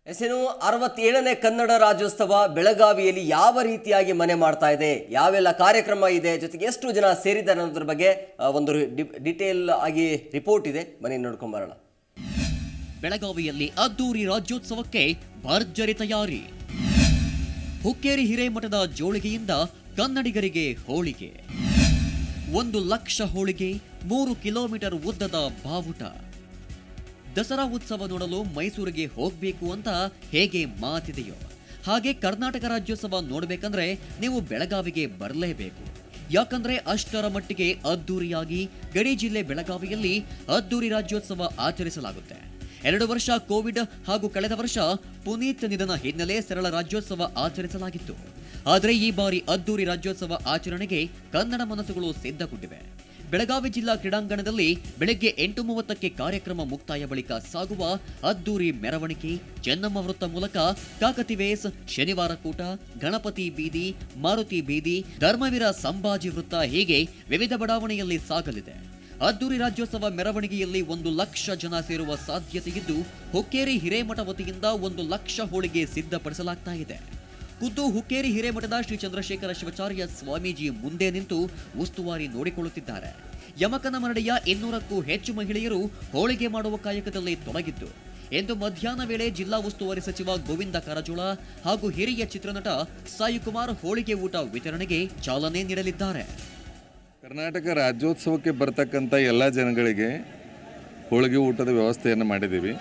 ಎಸೆನು 67ನೇ ಕನ್ನಡ ರಾಜ್ಯೋತ್ಸವ ಬೆಳಗಾವಿಯಲ್ಲಿ ಯಾವ ರೀತಿಯಾಗಿ ಮನೆ ಮಾಡ್ತಾ ಇದೆ, ಯಾವೆಲ್ಲ ಕಾರ್ಯಕ್ರಮ ಇದೆ, ಜೊತೆಗೆ ಎಷ್ಟು ಜನ ಸೇರಿದ್ದಾರೆ ಅನ್ನೋದ್ರ ಬಗ್ಗೆ ಒಂದು ಡಿಟೇಲ್ ಆಗಿ ರಿಪೋರ್ಟ್ ಇದೆ. ಬನ್ನಿ ನೋಡ್ಕೊಂಡು ಬರೋಣ. ಬೆಳಗಾವಿಯಲ್ಲಿ ಅದ್ದೂರಿ ರಾಜ್ಯೋತ್ಸವಕ್ಕೆ ಭರ್ಜರಿ ತಯಾರಿ. ಹುಕ್ಕೇರಿ ಹಿರೇಮಠದ ಜೋಳಿಗೆಯಿಂದ ಕನ್ನಡಿಗರಿಗೆ ಹೋಳಿಗೆ. 1 ಲಕ್ಷ ಹೋಳಿಗೆ, 3 ಕಿಲೋಮೀಟರ್ ಉದ್ದದ ಬಾವುಟ. ದಸರಾ ಉತ್ಸವ ನೋಡಲು ಮೈಸೂರಿಗೆ ಹೋಗಬೇಕು ಅಂತ ಹೇಗೆ ಮಾತಿದೆಯೋ ಹಾಗೆ ಕರ್ನಾಟಕ ರಾಜ್ಯೋತ್ಸವ ನೋಡಬೇಕಂದ್ರೆ ನೀವು ಬೆಳಗಾವಿಗೆ ಬರಲೇಬೇಕು. ಯಾಕಂದ್ರೆ ಅಷ್ಟರ ಮಟ್ಟಿಗೆ ಅದ್ದೂರಿಯಾಗಿ ಗಡಿ ಜಿಲ್ಲೆ ಬೆಳಗಾವಿಯಲ್ಲಿ ಅದ್ದೂರಿ ರಾಜ್ಯೋತ್ಸವ ಆಚರಿಸಲಾಗುತ್ತೆ. 2 ವರ್ಷ ಕೋವಿಡ್ ಹಾಗೂ ಕಳೆದ ವರ್ಷ ಪುನೀತ್ ನಿಧನ ಹಿನ್ನೆಲೆ ಸರಳ ರಾಜ್ಯೋತ್ಸವ ಆಚರಿಸಲಾಗಿತ್ತು. ಆದರೆ ಈ ಬಾರಿ ಅದ್ದೂರಿ ರಾಜ್ಯೋತ್ಸವ ಆಚರಣೆಗೆ ಕನ್ನಡ ಮನಸ್ಸುಗಳು ಸಿದ್ಧಗೊಂಡಿವೆ. ಬೆಳಗಾವಿ ಜಿಲ್ಲಾ ಕ್ರೀಡಾಂಗಣದಲ್ಲಿ ಬೆಳಗ್ಗೆ 8:30ಕ್ಕೆ ಕಾರ್ಯಕ್ರಮ ಮುಕ್ತಾಯ ಬಳಿಕ ಸಾಗುವ ಅದ್ದೂರಿ ಮೆರವಣಿಗೆ ಚೆನ್ನಮ್ಮ ವೃತ್ತ ಮೂಲಕ ಕಾಕತಿವೇಸ್, ಶನಿವಾರ ಕೂಟ, ಗಣಪತಿ ಬೀದಿ, ಮಾರುತಿ ಬೀದಿ, ಧರ್ಮವೀರ ಸಂಭಾಜಿ ವೃತ್ತ ಹೀಗೆ ವಿವಿಧ ಬಡಾವಣೆಯಲ್ಲಿ ಸಾಗಲಿದೆ. ಅದ್ದೂರಿ ರಾಜ್ಯೋತ್ಸವ ಮೆರವಣಿಗೆಯಲ್ಲಿ 1 ಲಕ್ಷ ಜನ ಸೇರುವ ಸಾಧ್ಯತೆ ಇದ್ದು, ಹುಕ್ಕೇರಿ ಹಿರೇಮಠ ವತಿಯಿಂದ 1 ಲಕ್ಷ ಹೋಳಿಗೆ ಸಿದ್ಧಪಡಿಸಲಾಗ್ತಾ ಇದೆ. ಖುದ್ದು ಹುಕ್ಕೇರಿ ಹಿರೇಮಠದ ಶ್ರೀ ಚಂದ್ರಶೇಖರ ಶಿವಾಚಾರ್ಯ ಸ್ವಾಮೀಜಿ ಮುಂದೆ ನಿಂತು ಉಸ್ತುವಾರಿ ನೋಡಿಕೊಳ್ಳುತ್ತಿದ್ದಾರೆ. ಯಮಕನ ಮರಡಿಯ 200ಕ್ಕೂ ಹೆಚ್ಚು ಮಹಿಳೆಯರು ಹೋಳಿಗೆ ಮಾಡುವ ಕಾಯಕದಲ್ಲಿ ತೊಡಗಿದ್ದು, ಎಂದು ಮಧ್ಯಾಹ್ನ ವೇಳೆ ಜಿಲ್ಲಾ ಉಸ್ತುವಾರಿ ಸಚಿವ ಗೋವಿಂದ ಕಾರಜೋಳ ಹಾಗೂ ಹಿರಿಯ ಚಿತ್ರನಟ ಸಾಯಿಕುಮಾರ್ ಹೋಳಿಗೆ ಊಟ ವಿತರಣೆಗೆ ಚಾಲನೆ ನೀಡಲಿದ್ದಾರೆ. ಕರ್ನಾಟಕ ರಾಜ್ಯೋತ್ಸವಕ್ಕೆ ಬರ್ತಕ್ಕಂಥ ಎಲ್ಲ ಜನಗಳಿಗೆ ಹೋಳಿಗೆ ಊಟದ ವ್ಯವಸ್ಥೆಯನ್ನು ಮಾಡಿದ್ದೀವಿ.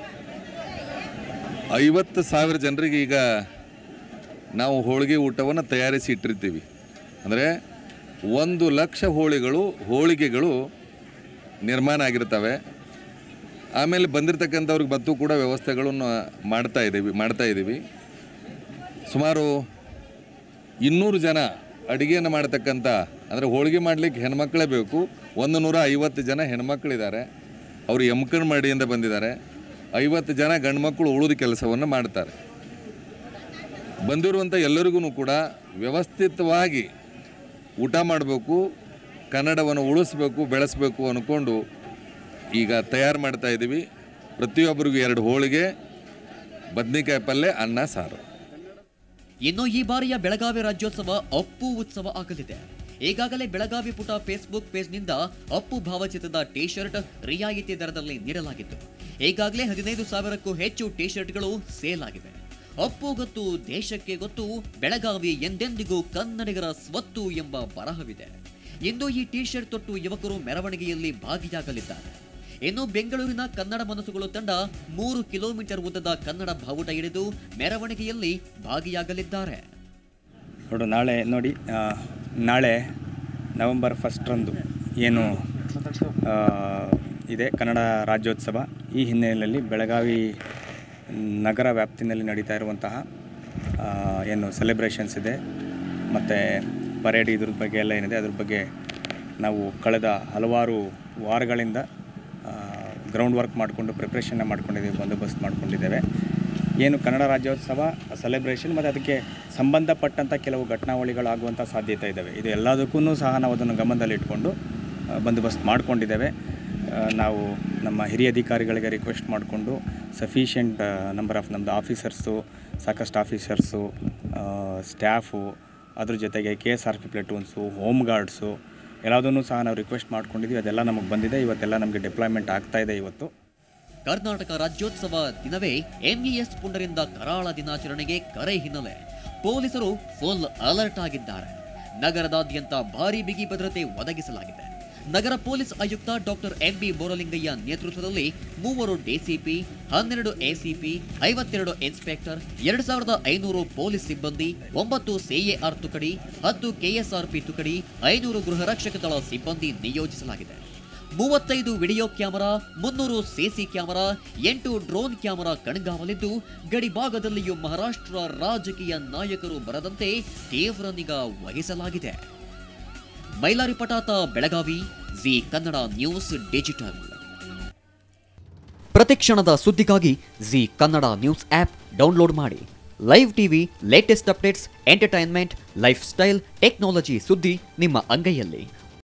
50,000 ಜನರಿಗೆ ಈಗ ನಾವು ಹೋಳಿಗೆ ಊಟವನ್ನು ತಯಾರಿಸಿ ಇಟ್ಟಿರ್ತೀವಿ. ಅಂದರೆ 1 ಲಕ್ಷ ಹೋಳಿಗೆಗಳು ನಿರ್ಮಾಣ ಆಗಿರ್ತವೆ. ಆಮೇಲೆ ಬಂದಿರತಕ್ಕಂಥವ್ರಿಗೆ ಬತ್ತು ಕೂಡ ವ್ಯವಸ್ಥೆಗಳನ್ನು ಮಾಡ್ತಾ ಇದ್ದೀವಿ. ಸುಮಾರು 200 ಜನ ಅಡುಗೆಯನ್ನು ಮಾಡ್ತಕ್ಕಂಥ, ಅಂದರೆ ಹೋಳಿಗೆ ಮಾಡಲಿಕ್ಕೆ ಹೆಣ್ಮಕ್ಳೇ ಬೇಕು. 150 ಜನ ಹೆಣ್ಮಕ್ಳಿದ್ದಾರೆ, ಅವರು ಯಮಕನ ಮರಡಿಯಿಂದ ಬಂದಿದ್ದಾರೆ. 50 ಜನ ಗಂಡು ಮಕ್ಕಳು ಉಳಿದ ಕೆಲಸವನ್ನು ಮಾಡ್ತಾರೆ. ಬಂದಿರುವಂಥ ಎಲ್ಲರಿಗೂ ಕೂಡ ವ್ಯವಸ್ಥಿತವಾಗಿ ಊಟ ಮಾಡಬೇಕು, ಕನ್ನಡವನ್ನು ಉಳಿಸ್ಬೇಕು, ಬೆಳೆಸಬೇಕು ಅಂದ್ಕೊಂಡು ಈಗ ತಯಾರು ಮಾಡ್ತಾ ಇದ್ದೀವಿ. ಪ್ರತಿಯೊಬ್ಬರಿಗೂ 2 ಹೋಳಿಗೆ, ಬದ್ನಿಕಾಯಿ ಪಲ್ಯ, ಅನ್ನ, ಸಾರು. ಇನ್ನು ಈ ಬಾರಿಯ ಬೆಳಗಾವಿ ರಾಜ್ಯೋತ್ಸವ ಅಪ್ಪು ಉತ್ಸವ ಆಗಲಿದೆ. ಈಗಾಗಲೇ ಬೆಳಗಾವಿ ಪುಟ ಫೇಸ್ಬುಕ್ ಪೇಜ್ನಿಂದ ಅಪ್ಪು ಭಾವಚಿತ್ರದ ಟಿ ಶರ್ಟ್ ರಿಯಾಯಿತಿ ದರದಲ್ಲಿ ನೀಡಲಾಗಿತ್ತು. ಈಗಾಗಲೇ 15,000ಕ್ಕೂ ಹೆಚ್ಚು ಟಿ ಶರ್ಟ್ಗಳು ಸೇಲ್ ಆಗಿವೆ. ಅಪ್ಪು ಗೊತ್ತು, ದೇಶಕ್ಕೆ ಗೊತ್ತು, ಬೆಳಗಾವಿ ಎಂದೆಂದಿಗೂ ಕನ್ನಡಿಗರ ಸ್ವತ್ತು ಎಂಬ ಬರಹವಿದೆ. ಇಂದು ಈ ಟಿ ಶರ್ಟ್ ತೊಟ್ಟು ಯುವಕರು ಮೆರವಣಿಗೆಯಲ್ಲಿ ಭಾಗಿಯಾಗಲಿದ್ದಾರೆ. ಇನ್ನು ಬೆಂಗಳೂರಿನ ಕನ್ನಡ ಮನಸ್ಸುಗಳು ತಂಡ 3 ಕಿಲೋಮೀಟರ್ ಉದ್ದದ ಕನ್ನಡ ಬಾವುಟ ಹಿಡಿದು ಮೆರವಣಿಗೆಯಲ್ಲಿ ಭಾಗಿಯಾಗಲಿದ್ದಾರೆ. ನಾಳೆ ನವೆಂಬರ್ 1ರಂದು ಏನು ಇದೆ ಕನ್ನಡ ರಾಜ್ಯೋತ್ಸವ, ಈ ಹಿನ್ನೆಲೆಯಲ್ಲಿ ಬೆಳಗಾವಿ ನಗರ ವ್ಯಾಪ್ತಿನಲ್ಲಿ ನಡೀತಾ ಇರುವಂತಹ ಏನು ಸೆಲೆಬ್ರೇಷನ್ಸ್ ಇದೆ ಮತ್ತು ಪರೇಡ್, ಇದ್ರ ಬಗ್ಗೆ ಎಲ್ಲ ಏನಿದೆ ಅದ್ರ ಬಗ್ಗೆ ನಾವು ಕಳೆದ ಹಲವಾರು ವಾರಗಳಿಂದ ಗ್ರೌಂಡ್ ವರ್ಕ್ ಮಾಡಿಕೊಂಡು ಪ್ರಿಪ್ರೇಷನ್ನ ಮಾಡ್ಕೊಂಡಿದ್ದೀವಿ, ಬಂದೋಬಸ್ತ್ ಮಾಡ್ಕೊಂಡಿದ್ದೇವೆ. ಏನು ಕನ್ನಡ ರಾಜ್ಯೋತ್ಸವ ಸೆಲೆಬ್ರೇಷನ್ ಮತ್ತು ಅದಕ್ಕೆ ಸಂಬಂಧಪಟ್ಟಂಥ ಕೆಲವು ಘಟನಾವಳಿಗಳಾಗುವಂಥ ಸಾಧ್ಯತೆ ಇದ್ದಾವೆ. ಇದು ಎಲ್ಲದಕ್ಕೂ ಸಹ ನಾವು ಅದನ್ನು ಗಮನದಲ್ಲಿಟ್ಕೊಂಡು ಬಂದೋಬಸ್ತ್ ಮಾಡ್ಕೊಂಡಿದ್ದೇವೆ. ನಾವು ನಮ್ಮ ಹಿರಿಯ ಅಧಿಕಾರಿಗಳಿಗೆ ರಿಕ್ವೆಸ್ಟ್ ಮಾಡಿಕೊಂಡು ಸಫಿಷಿಯೆಂಟ್ ನಂಬರ್ ಆಫ್ ನಮ್ಮದು ಆಫೀಸರ್ಸು, ಸಾಕಷ್ಟು ಆಫೀಸರ್ಸು, ಸ್ಟಾಫು, ಅದ್ರ ಜೊತೆಗೆ KSRP ಪ್ಲೇಟೂನ್ಸು, ಹೋಮ್ ಗಾರ್ಡ್ಸು ಎಲ್ಲದನ್ನೂ ಸಹ ನಾವು ರಿಕ್ವೆಸ್ಟ್ ಮಾಡ್ಕೊಂಡಿದ್ದೀವಿ. ಅದೆಲ್ಲ ನಮಗೆ ಬಂದಿದೆ. ಇವತ್ತೆಲ್ಲ ನಮಗೆ ಡಿಪ್ಲಾಯ್ಮೆಂಟ್ ಆಗ್ತಾ ಇದೆ. ಇವತ್ತು ಕರ್ನಾಟಕ ರಾಜ್ಯೋತ್ಸವ ದಿನವೇ MES ಪುಂಡರಿಂದ ಕರಾಳ ದಿನಾಚರಣೆಗೆ ಕರೆ ಹಿನ್ನೆಲೆ ಪೊಲೀಸರು ಫುಲ್ ಅಲರ್ಟ್ ಆಗಿದ್ದಾರೆ. ನಗರದಾದ್ಯಂತ ಭಾರೀ ಬಿಗಿ ಭದ್ರತೆ ಒದಗಿಸಲಾಗಿದೆ. ನಗರ ಪೊಲೀಸ್ ಆಯುಕ್ತ ಡಾಕ್ಟರ್ MB ಬೋರಲಿಂಗಯ್ಯ ನೇತೃತ್ವದಲ್ಲಿ 3 DCP, 12 ACP, 52 ಇನ್ಸ್ಪೆಕ್ಟರ್, 2,500 ಪೊಲೀಸ್ ಸಿಬ್ಬಂದಿ, 9 CAR ತುಕಡಿ, 10 KSRP ತುಕಡಿ, 500 ಗೃಹ ರಕ್ಷಕ ದಳ ಸಿಬ್ಬಂದಿ ನಿಯೋಜಿಸಲಾಗಿದೆ. 35 video camera, 300 CC camera, 8 drone camera ಕಣ್ಗಾವಲಿದ್ದು, ಗಡಿ ಭಾಗದಲ್ಲಿಯೂ ಮಹಾರಾಷ್ಟ್ರ ರಾಜಕೀಯ ನಾಯಕರು ಬರದಂತೆ ತೀವ್ರ ನಿಗಾ ವಹಿಸಲಾಗಿದೆ. Mailari Patata, Belagavi, Zee Kannada news digital. ಪ್ರತಿಕ್ಷಣದ ಸುದ್ದಿಗಾಗಿ Zee Kannada news app download ಮಾಡಿ. Live TV, latest updates, entertainment, lifestyle, technology ಸುದ್ದಿ ನಿಮ್ಮ ಅಂಗೈಯಲ್ಲಿ.